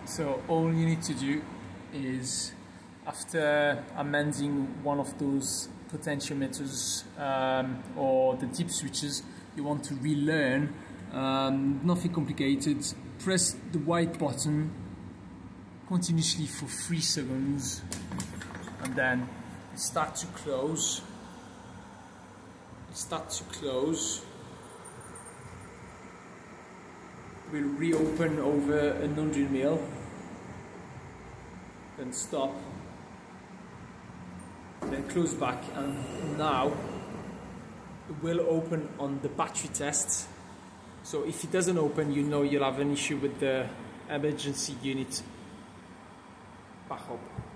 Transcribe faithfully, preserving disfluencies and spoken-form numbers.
So all you need to do is, after amending one of those potentiometers um, or the dip switches, you want to relearn, um, nothing complicated. Press the white button continuously for three seconds and then start to close. Start to close. We'll reopen over a non-drill mill, then stop, then close back, and now it will open on the battery test. So if it doesn't open, you know you'll have an issue with the emergency unit. Back up.